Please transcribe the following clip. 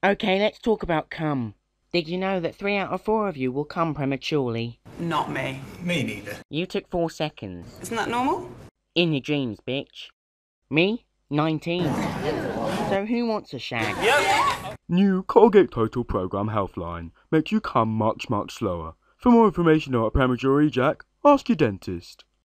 Okay, let's talk about cum. Did you know that 3 out of 4 of you will come prematurely? Not me. Me neither. You took 4 seconds. Isn't that normal? In your dreams, bitch. Me? 19. So who wants a shag? Yep. New Colgate Total Program Healthline makes you come much, much slower. For more information about premature ejac, ask your dentist.